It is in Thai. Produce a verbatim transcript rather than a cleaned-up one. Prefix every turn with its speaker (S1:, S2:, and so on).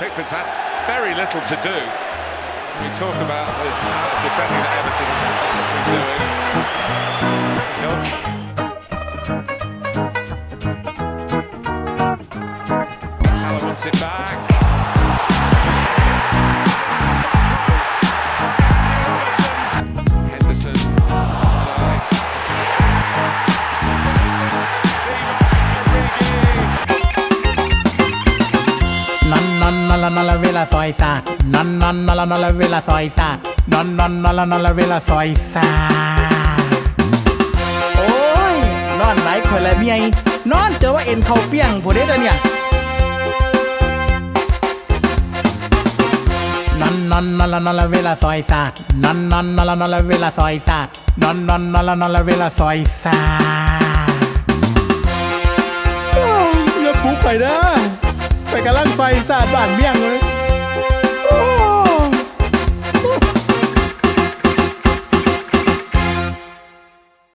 S1: Pickford's had very little to do. We talk about the defending that Everton have been doing. Salah wants it back. Henderson.
S2: Non non non la non la vela soi sa non non non la non la vela soi sa non non non la non la vela soi sa โอ้ยนอนไหนข่อยละเมียนอนเจอว่าเอ็นเข้าเปี้ยงผู้ใดเด้อเนี่ยนอนนอนนอนละนอนละเวลาซอยซาดนอนนอนนอนละนอนละเวลาซอยซาดนอนนอนนอนละนอนละเวลาซอยซาดอย่าปลุกไปเด้อไปกำลังซอยซาดบ้านเมี่ยงเลย